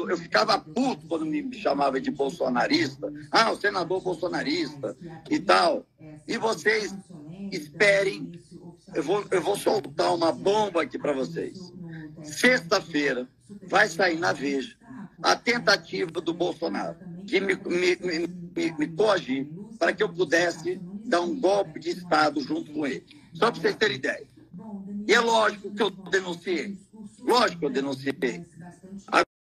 eu ficava puto quando me chamava de bolsonarista. Ah, o senador bolsonarista e tal. E vocês esperem, eu vou soltar uma bomba aqui para vocês. Sexta-feira vai sair na Veja a tentativa do Bolsonaro de me coagir para que eu pudesse dar um golpe de Estado junto com ele. Só para vocês terem ideia. E é lógico que eu denunciei. Lógico que eu denunciei.